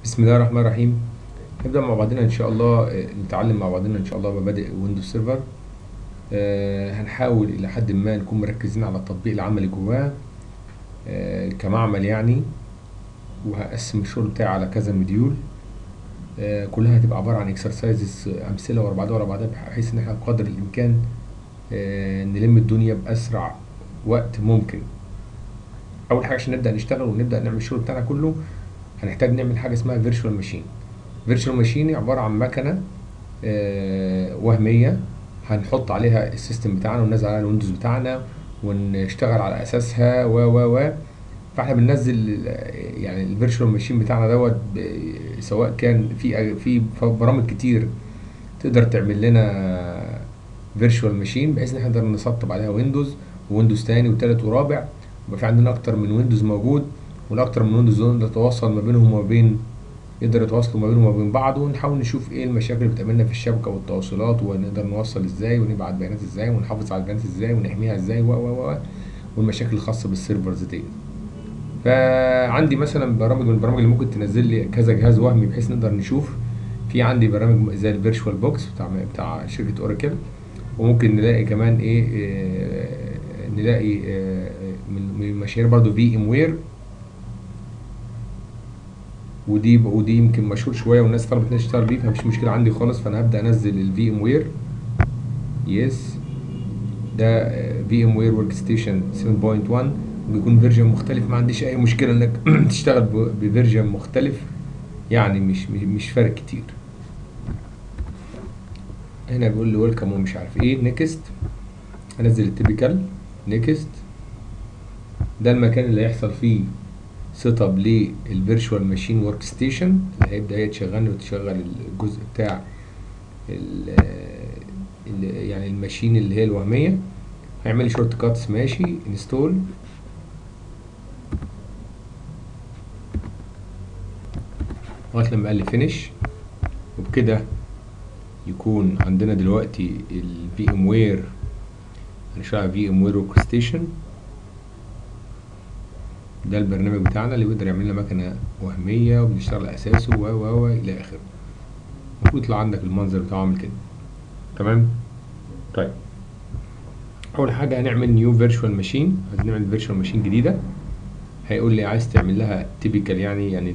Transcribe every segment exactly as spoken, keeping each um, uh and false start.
بسم الله الرحمن الرحيم. نبدأ مع بعضنا إن شاء الله، آه، نتعلم مع بعضنا إن شاء الله مبادئ ويندوز سيرفر. آه، هنحاول إلى حد ما نكون مركزين على التطبيق العملي جواه، آه، كمعمل يعني. وهقسم الشغل بتاعي على كذا مديول، آه، كلها هتبقى عبارة عن اكسرسايزز، أمثلة ورا بعضها ورا بعضها، بحيث إن احنا بقدر الإمكان آه، نلم الدنيا بأسرع وقت ممكن. أول حاجة عشان نبدأ نشتغل ونبدأ نعمل الشغل بتاعنا كله، هنحتاج نعمل حاجة اسمها فيرتشوال ماشين. فيرتشوال ماشين عبارة عن مكنة آه، وهمية، هنحط عليها السيستم بتاعنا وننزل عليها الويندوز بتاعنا ونشتغل على اساسها و و و فاحنا بننزل ال- يعني الفيرتشوال ماشين بتاعنا دوت، ب- سواء كان في في برامج كتير تقدر تعمل لنا فيرتشوال ماشين، بحيث ان احنا نقدر نسطب عليها ويندوز وويندوز تاني وتالت ورابع، ويبقى في عندنا اكتر من ويندوز موجود، والاكتر من ويندوز دول نتواصل ما بينهم وما بين يقدر يتواصلوا ما بينهم وما بين بعض، ونحاول نشوف ايه المشاكل اللي بتقابلنا في الشبكه والتواصلات، ونقدر نوصل ازاي ونبعت بيانات ازاي ونحافظ على البيانات ازاي ونحميها ازاي و و و والمشاكل الخاصه بالسيرفرز دي. فعندي مثلا برامج من البرامج اللي ممكن تنزل لي كذا جهاز وهمي بحيث نقدر نشوف. في عندي برامج زي الفيرتشوال بوكس بتاع بتاع شركه اوراكل، وممكن نلاقي كمان ايه, إيه نلاقي إيه من من مشاهير برضو في ام وير، ودي ودي يمكن مشهور شويه والناس طلبت انها تشتغل بيه، فمفيش مشكله عندي خالص. فانا هبدا انزل الفي ام وير. يس، ده في ام وير ورك ستيشن سبعة نقطة واحد، وبيكون فيرجن مختلف. ما عنديش اي مشكله انك تشتغل بفيرجن مختلف، يعني مش مش فارق كتير. هنا بيقول لي ويلكم ومش عارف ايه، نيكست. هنزل التيبيكال نيكست. ده المكان اللي هيحصل فيه سيت اب للفيرتشوال ماشين ورك ستيشن، اللي هيبدا هي تشغلني وتشغل الجزء بتاع ال ال يعني الماشين اللي هي الوهميه. هيعمل لي شورت كاتس، ماشي، انستول. لغايه لما قال لي فينيش. وبكده يكون عندنا دلوقتي الفي ام وير. هنشتغل في ام وير ورك ستيشن. ده البرنامج بتاعنا اللي بيقدر يعمل لنا مكنه وهميه وبنشتغل على اساسه و و و الى اخره. المفروض يطلع عندك المنظر بتاعه عامل كده. تمام. طيب، اول حاجه هنعمل نيو فيرتشوال ماشين. عايزين نعمل فيرتشوال ماشين جديده. هيقول لي عايز تعمل لها تيبيكال، يعني يعني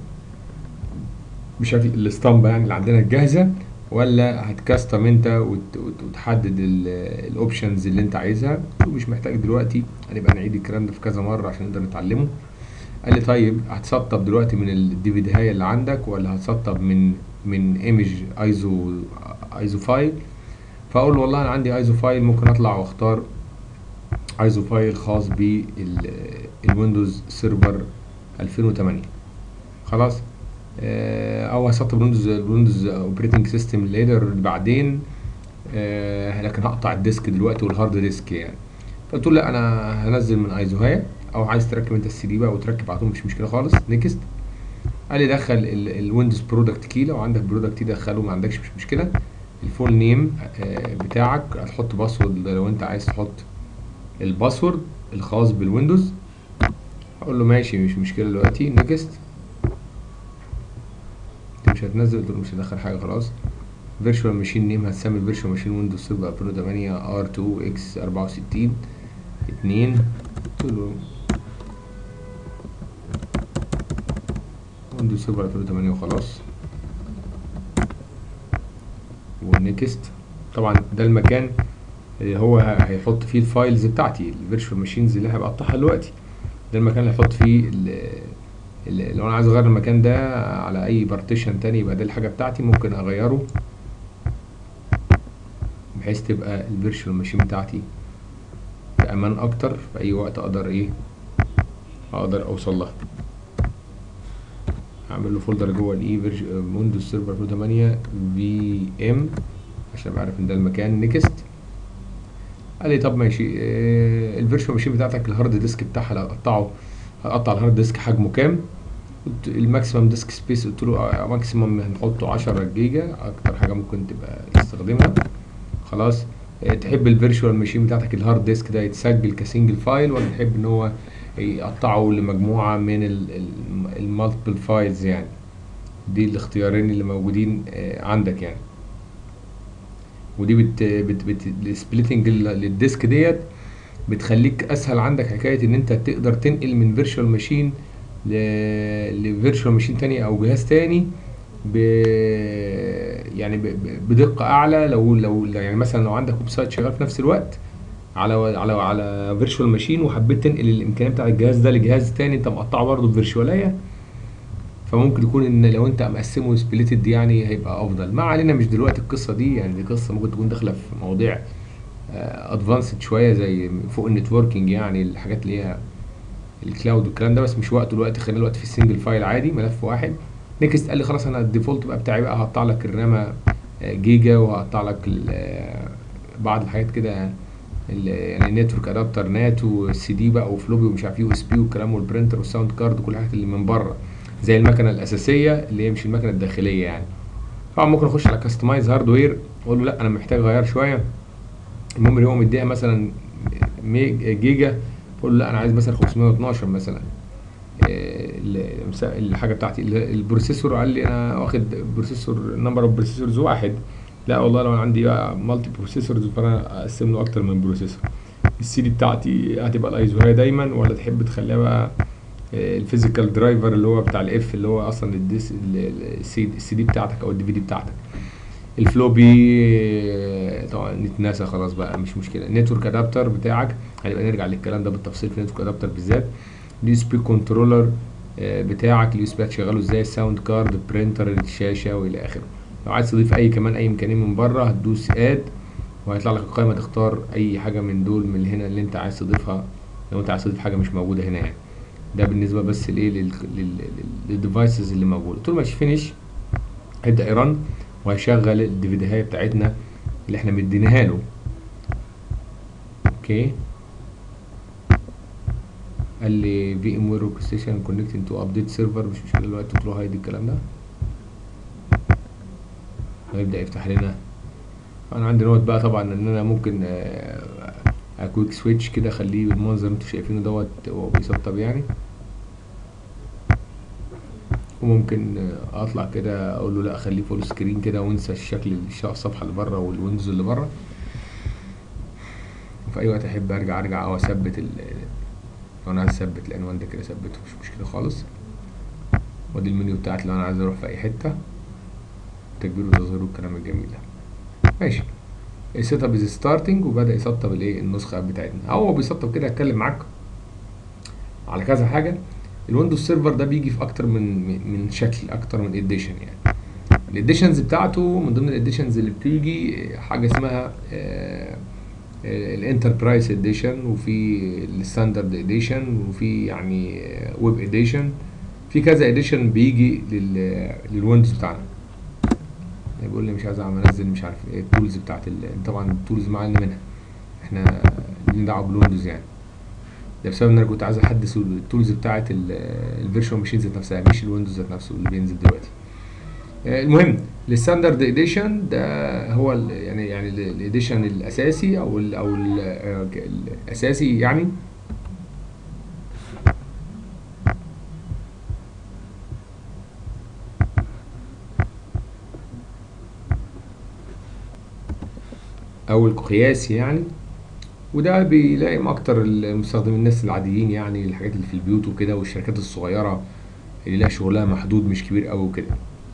مش عارف الاسطمبه يعني اللي عندنا الجاهزه، ولا هتكستم انت وت- وت- وتحدد الاوبشنز اللي انت عايزها. مش محتاج دلوقتي، هنبقى نعيد الكلام ده في كذا مره عشان نقدر نتعلمه. قال لي طيب هتسطب دلوقتي من الدي في دي هاي اللي عندك، ولا هتسطب من من ايمج ايزو ايزو فايل؟ فاقول له والله انا عندي ايزو فايل، ممكن اطلع واختار ايزو فايل خاص بالويندوز سيرفر ألفين وتمانية. خلاص. آه، او هسطب ويندوز الويندوز اوبريتنج سيستم ليدر بعدين. آه، لكن هقطع الديسك دلوقتي والهارد ديسك يعني. فقلت له لا، انا هنزل من ايزوهايا، او عايز تركب انت السي دي بقى وتركب على طول، مش مشكله خالص. نيكست. قال لي دخل الويندوز برودكت كي، لو عندك برودكت كي دخله، ما عندكش مش مشكله. الفول نيم آه، بتاعك، هتحط باسورد لو انت عايز تحط الباسورد الخاص بالويندوز. اقول له ماشي، مش مشكله دلوقتي. نيكست. انت مش هتنزل، قلت له مش هدخل حاجه خلاص. فيرتشوال ماشين نيم هتسمي فيرتشوال ماشين ويندوز سيرفر ألفين وتمانية ار اتنين اكس اربعة وستين اتنين. قلت له ويندوز سيرفر ألفين وتمانية وخلاص. ونيكست. طبعا ده المكان اللي هو هيحط فيه الفايلز بتاعتي، الفيرتشوال ماشينز اللي هبقطعها دلوقتي. ده المكان اللي هيحط فيه ال ال لو انا عايز اغير المكان ده على اي بارتيشن تاني، يبقى ده الحاجه بتاعتي، ممكن اغيره بحيث تبقى الفيرتشوال ماشين بتاعتي في امان اكتر، في اي وقت اقدر ايه اقدر اوصل لها. هعمل له فولدر جوه الاي ويندوز سيرفر ألفين وتمانية في ام عشان ابقى عارف ان ده المكان. نيكست. قال لي طب ماشي، آه الفيرتشوال ماشين بتاعتك الهارد ديسك بتاعها لو هقطعه، هقطع الهارد ديسك حجمه كام؟ قلت الماكسيمم ديسك سبيس، قلت له آه ماكسيمم هنحطه عشرة جيجا، اكتر حاجه ممكن تبقى تستخدمها. خلاص. آه تحب الفيرتشوال ماشين بتاعتك الهارد ديسك ده يتسجل كسنجل فايل، ولا تحب ان هو يقطعه لمجموعه من المالتيبل فايلز يعني؟ دي الاختيارين اللي موجودين آه، عندك يعني. ودي بت بت بت السبليتنج للديسك ديت بتخليك اسهل عندك حكايه ان انت تقدر تنقل من فيرتشوال ماشين لفيرتشوال ماشين تاني او جهاز تاني ب يعني ب- ب- بدقه اعلى. لو لو يعني مثلا لو عندك ويب سايت شغال في نفس الوقت على على على فيرتشوال ماشين، وحبيت تنقل الامكانيات بتاع الجهاز ده لجهاز تاني انت مقطعه برضه بفيرتشواليه، فممكن يكون ان لو انت مقسمه سبليتد يعني هيبقى افضل. ما علينا، مش دلوقتي القصه دي، يعني دي قصه ممكن تكون داخله في مواضيع ادفانسد شويه زي فوق النتوركينج، يعني الحاجات اللي هي الكلاود والكلام ده، بس مش وقته دلوقتي. خلينا دلوقتي في السنجل فايل عادي، ملف واحد. نيكست قال لي خلاص انا الديفولت بقى بتاعي بقى هقطع لك الرامه آه، جيجا، وهقطع لك ال- آه، بعض الحاجات كده، ال- يعني نتورك ادابتر نات والسي دي بقى وفلوبي ومش عارف ايه يو اس بي والكلام، والبرنتر والساوند كارد وكل الحاجات اللي من بره زي المكنه الاساسيه اللي هي مش المكنه الداخليه يعني. طبعا ممكن اخش على كاستمايز هاردوير واقول له لا انا محتاج اغير شويه. المهم اللي هو مديها مثلا ميج- جيجا، بقول له لا انا عايز مثلا خمسمية واتناشر مثلا. آه، ال- المسا- الحاجه بتاعتي ال- البروسيسور قال لي انا واخد بروسيسور نمبر اوف بروسيسورز واحد. لا والله لو انا عندي بقى مالتي بروسيسورز فانا اقسم له اكتر من بروسيسور. السي دي بتاعتي هتبقى الايزوهيه دايما، ولا تحب تخليها بقى الفيزيكال درايفر اللي هو بتاع الاف اللي هو اصلا الديس السي دي بتاعتك او الدي في دي بتاعتك. الفلوبي آه، طبعا نتناسى خلاص بقى، مش مشكله. النتورك ادابتر بتاعك هنبقى نرجع للكلام ده بالتفصيل في النتورك ادابتر بالذات. اليو اس بي كنترولر بتاعك، اليو اس بي هتشغله ازاي، الساوند كارد، البرينتر، الشاشه والى اخره. لو عايز تضيف اي كمان اي امكانيه من بره هتدوس اد، وهيطلع لك القائمه تختار اي حاجه من دول من هنا اللي انت عايز تضيفها، لو انت عايز تضيف حاجه مش موجوده هنا يعني. ده بالنسبه بس لايه للديفايسز اللي موجوده. طول ما فينيش هيبدا يرن وهيشغل الديفيديوهات بتاعتنا اللي احنا مديناها له. اوكي، قال لي في ام وير ورك ستيشن كونكتنج تو ابديت سيرفر، مش مشكله دلوقتي، قلت له هايد الكلام ده. هيبدا يفتح لنا. انا عندي نوت بقى طبعا ان انا ممكن كويك سويتش كده اخليه بالمنظر اللي انتوا شايفينه دوت وهو بيسطب يعني. وممكن آه، اطلع كده اقول له لا خليه فول سكرين كده وانسى الشكل الش- الصفحه اللي بره والويندوز اللي بره. وفي اي وقت احب ارجع ارجع او اثبت ال- لو انا عايز اثبت العنوان ده كده اثبته، مش مشكله خالص. وادي المنيو بتاعتي لو انا عايز اروح في اي حته، تكبير وتصغير والكلام الجميل ده. ماشي. السيت اب از ستارتنج، وبدا يسطب الايه النسخه بتاعتنا. هو بيسطب كده هتكلم معاك على كذا حاجه. الويندوز سيرفر ده بيجي في اكتر من من من شكل، اكتر من اديشن يعني. الاديشنز بتاعته من ضمن الاديشنز اللي بتيجي حاجه اسمها الانتربرايز اديشن، وفي الستاندرد اديشن، وفي يعني ويب اديشن. في كذا اديشن بيجي لل للويندوز بتاعنا. بيقول لي مش عايز اعمل انزل مش عارف ايه التولز بتاعت ال... طبعا التولز معانا منها، احنا لينا دعوه بالويندوز يعني. ده بسبب ان انا كنت عايز احدث التولز بتاعت الفيرشوال ماشين ذات نفسها، مش الويندوز ذات نفسه اللي بينزل دلوقتي. آه، المهم الستاندرد اديشن ده هو ال يعني يعني الاديشن الاساسي او ال او ال آه، الاساسي يعني. او القياسي يعني. وده بيلائم اكتر المستخدمين الناس العاديين يعني، الحاجات اللي في البيوت وكده، والشركات الصغيره اللي لها شغلها محدود مش كبير قوي وكده.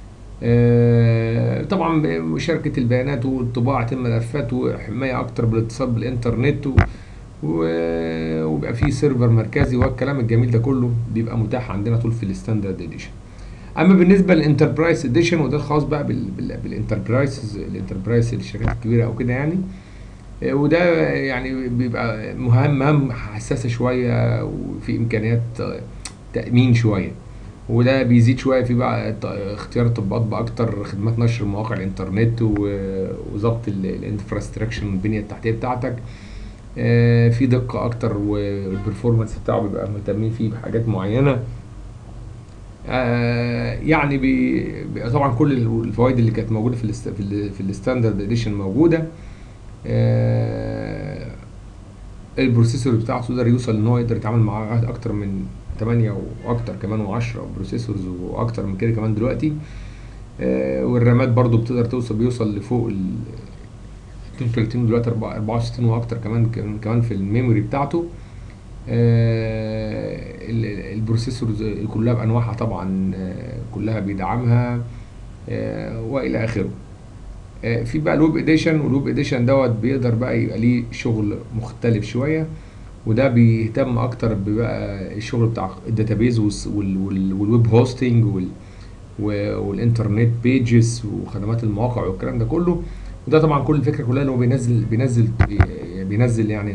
آه، طبعا مشاركة البيانات وطباعة الملفات وحماية أكتر بالاتصال بالإنترنت و- و- وبيبقى فيه سيرفر مركزي، والكلام الجميل ده كله بيبقى متاح عندنا طول في الستاندرد اديشن. اما بالنسبه للانتربرايز اديشن، وده الخاص بقى بالانتربرايز الانتربرايز الشركات الكبيره او كده يعني. آه، وده يعني بيبقى مهم مهام حساسه شويه، وفي امكانيات آه، تامين شويه. وده بيزيد شويه في بقى ت- اختيار التطبيقات باكتر، خدمات نشر مواقع الانترنت و- وظبط الانفراستراكشر البنيه التحتيه بتاعتك. آه، في دقه اكتر، والبرفورمانس بتاعه بيبقى مهتمين فيه بحاجات معينه. آه، يعني بي بي- طبعا كل الفوائد اللي كانت موجوده في الاست في, ال في الستاندرد اديشن موجوده. آه، البروسيسور بتاعه يقدر يوصل ان هو يقدر يتعامل مع اكتر من تمانية واكتر كمان وعشرة بروسيسورز واكتر من كده كمان دلوقتي. آه، والرامات برضو بتقدر توصل بيوصل لفوق ال اتنين وتلاتين دلوقتي اربعة وستين واكتر كمان كمان في الميموري بتاعته. آه، ال- ال- البروسيسورز كلها بانواعها طبعا، آه، كلها بيدعمها، آه، والى اخره. آه، في بقى الويب اديشن، والويب اديشن دوت بيقدر بقى يبقى ليه شغل مختلف شويه، وده بيهتم اكتر ببقى الشغل بتاع الداتابيز والس- وال- وال- والويب هوستنج وال- و- والانترنت بيجز وخدمات المواقع والكلام ده كله. وده طبعا كل الفكره كلها ان هو بينزل بينزل بينزل يعني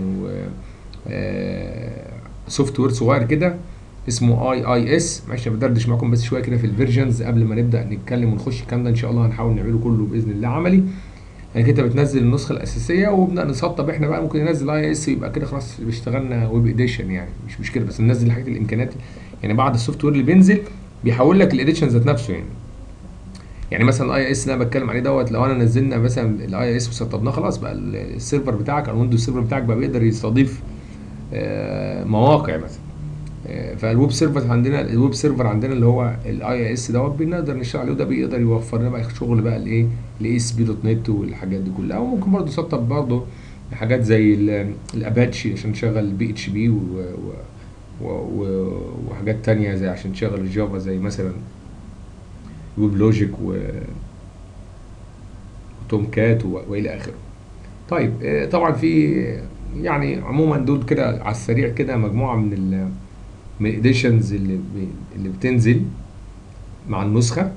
سوفت وير صغير كده اسمه اي اي اس. معلش انا بدردش معاكم بس شويه كده في الفيرجنز قبل ما نبدا نتكلم ونخش الكلام ده ان شاء الله هنحاول نعمله كله باذن الله عملي. يعني انت بتنزل النسخه الاساسيه وبنبدا نسطب احنا بقى، ممكن ننزل اي اس يبقى كده خلاص اشتغلنا ويب اديشن يعني مش مشكله، بس ننزل الحاجات الامكانيات. يعني بعد السوفت وير اللي بينزل بيحول لك الاديشن ذات نفسه يعني. يعني مثلا الاي اس اللي انا بتكلم عليه دوت، لو انا نزلنا مثلا الاي اس وسطبناه خلاص بقى السيرفر بتاعك او الويندوز سيرفر بتاعك بقى بيقدر يستضيف آه، مواقع مثلا. آه، فالويب سيرفر عندنا الويب سيرفر عندنا اللي هو الاي اس دوت بنقدر نشتغل عليه، وده بيقدر يوفر لنا بقى شغل بقى الايه الاي اس بي دوت نت والحاجات دي كلها. وممكن برضه نسطب برضه حاجات زي ال- الاباتشي عشان نشغل بي اتش بي و- و- و- وحاجات تانية زي عشان تشغل الجافا زي مثلا ويب لوجيك وتوم كات و- والى اخره. طيب آه، طبعا في يعني عموما دول كده على السريع كده مجموعه من ال من الاديشنز اللي ب- اللي بتنزل مع النسخه.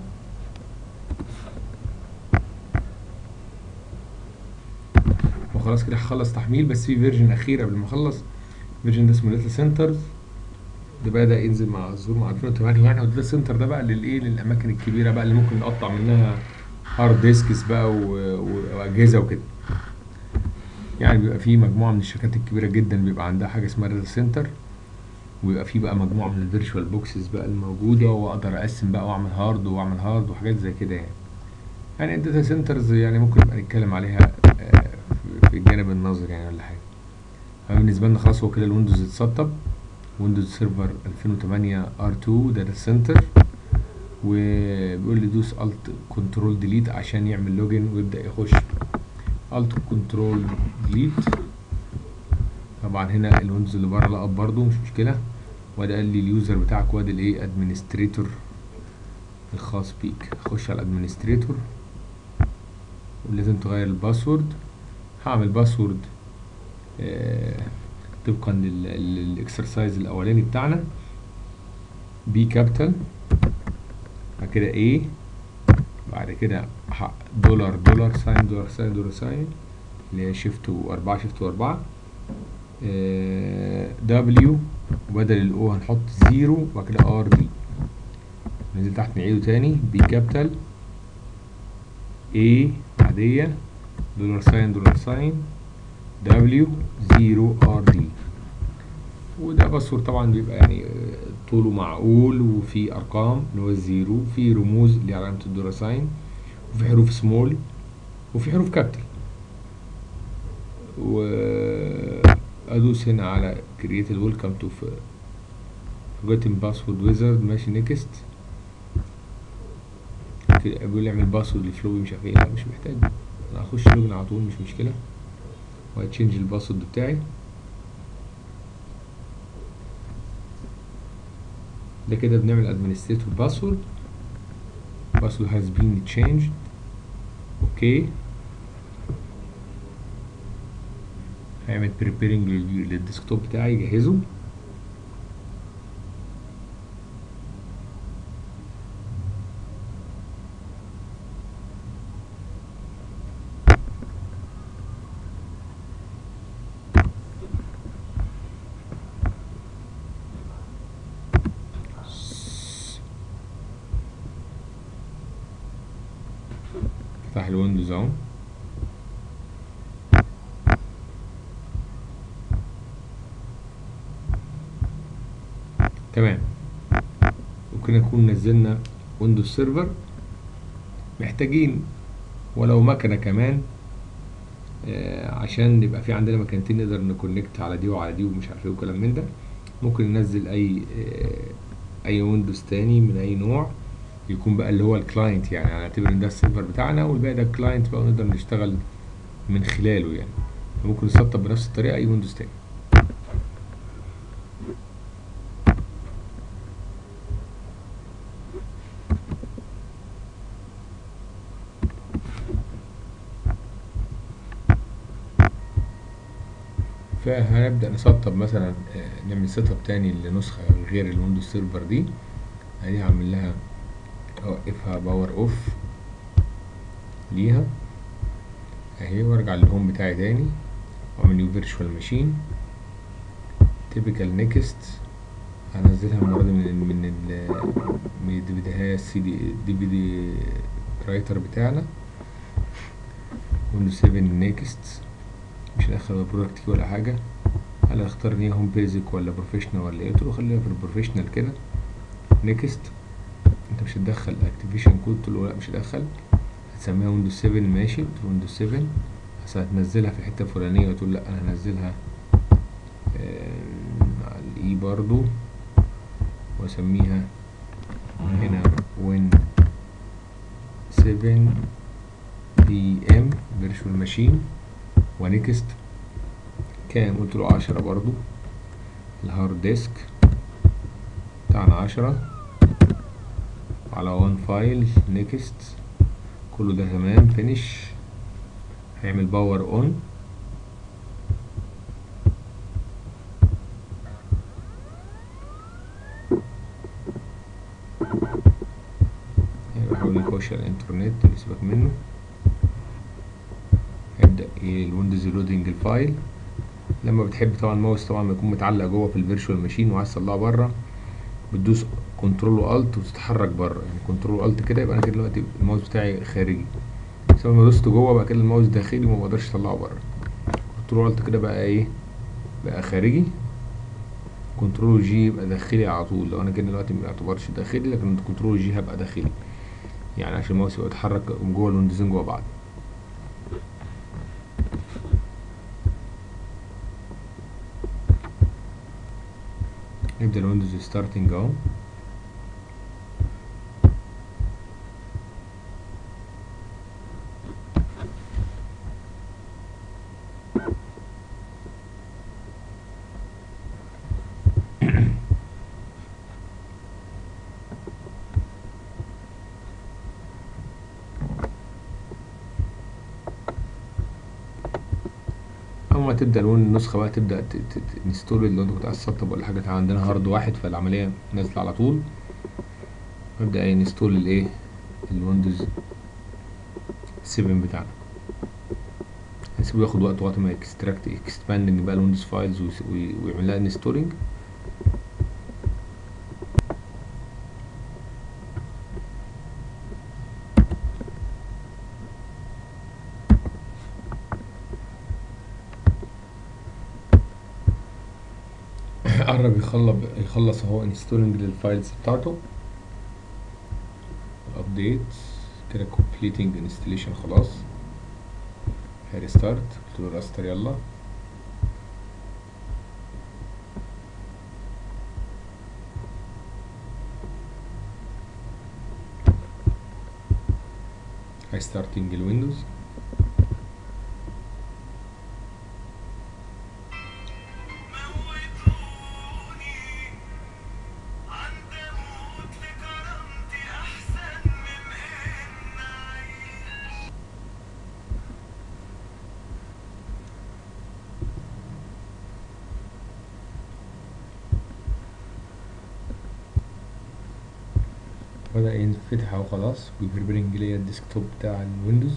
وخلاص كده هخلص تحميل، بس في فيرجن اخير قبل ما اخلص. فيرجن ده اسمه داتا سنترز، ده بدا ينزل مع الظهور مع ألفين وتمانية يعني. والداتا سنتر ده بقى للايه للاماكن الكبيره بقى اللي ممكن نقطع منها هارد ديسكس بقى و- و- واجهزه وكده. يعني بيبقى في مجموعه من الشركات الكبيره جدا بيبقى عندها حاجه اسمها داتا سنتر، ويبقى في بقى مجموعه من الفيرتشوال بوكسز بقى الموجوده، واقدر اقسم بقى واعمل هارد واعمل هارد وحاجات زي كده يعني. يعني الداتا سنترز يعني ممكن نبقى نتكلم عليها آه، في في الجانب النظري يعني ولا حاجه. بالنسبه لنا خلاص هو كده الويندوز اتسطب، ويندوز سيرفر ألفين وتمانية ار اتنين داتا سنتر، وبيقول لي دوس الت كنترول ديليت عشان يعمل لوجن ويبدا يخش. الت كنترول ديليت. طبعا هنا الويندوز اللي بره لقب برضو مش مشكله. وده قال لي اليوزر بتاعك وادي الايه ادمنستريتور الخاص بيك. خش على الادمنستريتور ولازم تغير الباسورد. هعمل باسورد آه طبقا للاكسرسايز الاولاني بتاعنا، بي كابيتال، بعد كده ايه، بعد كده دولار دولار ساين دولار ساين دولار ساين اللي هي شيفت واربعة شيفت واربعة، دبليو، وبدل الاو هنحط زيرو وبعد كده ار دي. ننزل تحت نعيده تاني، بي كابيتال، ايه عادية، دولار ساين دولار ساين، دبليو، زيرو، ار دي. وده باسورد طبعا بيبقى يعني طوله معقول، وفي ارقام اللي هو الزيرو، في رموز اللي علامة الدولار ساين، وفي حروف سمول، وفي حروف كابيتال. وادوس هنا على create welcome to forgotten password wizard. ماشي نيكست. بيقول لي اعمل باسورد لفلوبي مش عارف ايه، لا مش محتاج، انا هخش لوجن على طول مش مشكله، وهتشينج الباسورد بتاعي. ده كده بنعمل administrator password. password has been changed. اوكي. هيعمل preparing للديسكتوب بتاعي يجهزه. افتح الويندوز اهو. تمام. ممكن نكون نزلنا ويندوز سيرفر، محتاجين ولو مكنه كمان آه عشان يبقى في عندنا مكانتين نقدر نكونكت على دي وعلى دي ومش عارف ايه وكلام من ده. ممكن ننزل اي اي ويندوز تاني من اي نوع يكون بقى اللي هو الكلاينت، يعني هنعتبر ان ده السيرفر بتاعنا والباقي ده الكلاينت بقى، ونقدر نشتغل من خلاله يعني. ممكن نسطب بنفس الطريقة اي ويندوز تاني. فهنبدأ نسطب مثلا، نعمل سيت اب تاني لنسخة غير الويندوز سيرفر دي. ادي هعمل لها اوقفها باور اوف ليها اهي، وارجع للهوم بتاعي تاني واعمل نيو فيرتشوال ماشين تيبيكال نيكست. هنزلها المرة دي من من ال من الدي في دي السي دي دي في دي رايتر بتاعنا ويندوز سبعة نيكست. مش هدخل برودكت كي ولا حاجة. هل اختار ان هي هوم بيزك ولا بروفيشنال ولا ايه؟ قلت له خليها في البروفيشنال كده. نيكست. انت مش هتدخل اكتيفيشن كود؟ قلت له لا مش هدخل. هتسميها ويندوز سبعة ماشي. قلت له ويندوز سبعة. بس هتنزلها في الحتة الفلانية؟ قلت له لا انا هنزلها على الاي برضو، واسميها هنا وين سبعة في ام فيرتشوال ماشين ونيكست. كام؟ قلت له عشرة برضو. الهارد ديسك بتاعنا عشرة على وان فايل. نيكست. كله ده تمام. فينيش. هيعمل باور اون. هيحاول يخش على الانترنت، سيبك منه. هيبدأ الويندوز لودنج الفايل. لما بتحب طبعا الماوس طبعا ما يكون متعلق جوه في الفيرتشوال ماشين وعايز تطلعه بره، بتدوس كنترول والت وتتحرك بره. يعني كنترول والت كده يبقى انا كده دلوقتي الماوس بتاعي خارجي. بس لما دوست جوه بقى كده الماوس داخلي وما بقدرش اطلعه بره. كنترول والت كده بقى ايه؟ بقى خارجي. كنترول جي يبقى داخلي على طول. لو انا كده دلوقتي ما يعتبرش داخلي، لكن كنترول جي هبقى داخلي، يعني عشان الماوس يبقى يتحرك من جوه الويندوزين جوه بعض. نبدأ الويندوز ستارتنج اهو. اول ما تبدا النسخه بقى تبدا تنستول. لو انت كنت عايز تسطب ولا حاجه، عندنا هارد واحد فالعمليه نازله على طول. نبدا ينستول الايه؟ الويندوز سبعة بتاعنا. هنسيبه ياخد وقت لغايه ما اكستراكت اكسباندنج بقى الويندوز فايلز ويعمل لها انستولينج. قرب يخلص يخلص اهو انستولينج للفايلز بتاعته. ابديت كده كومبليتنج انستليشن خلاص. هيرستارت. قلت له راستر يلا. هاي ستارتنج الويندوز. بدأ ينفتح اهو خلاص. بيبربرنج ليا الديسكتوب بتاع الويندوز.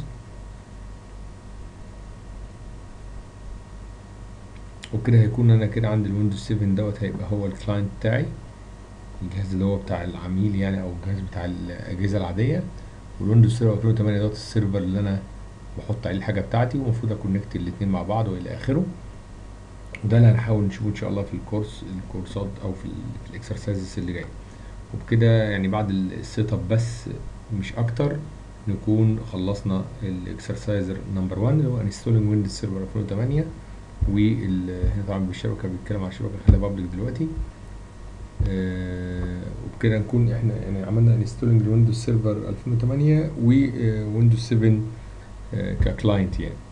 وكده هيكون انا كده عندي الويندوز سبعة دوت، هيبقى هو الكلاينت بتاعي، الجهاز اللي هو بتاع العميل يعني، او الجهاز بتاع الاجهزه العاديه. والويندوز سيرفر ألفين وتمانية دوت السيرفر اللي انا بحط عليه الحاجه بتاعتي، ومفروض اكونكت الاتنين مع بعض والى اخره. وده اللي هنحاول نشوفه ان شاء الله في الكورس الكورسات او في الاكسرسايزز اللي جايه. وبكده يعني بعد السيت اب بس مش اكتر، نكون خلصنا الاكسرسايز نمبر واحد اللي هو انستولينج ويندوز سيرفر ألفين وتمانية. وال هنا طبعا بالشبكه بيتكلم على الشبكه، خليها بابليك دلوقتي. آه وبكده نكون احنا يعني عملنا انستولينج لويندوز سيرفر ألفين وتمانية وويندوز سبعة آه ككلاينت يعني.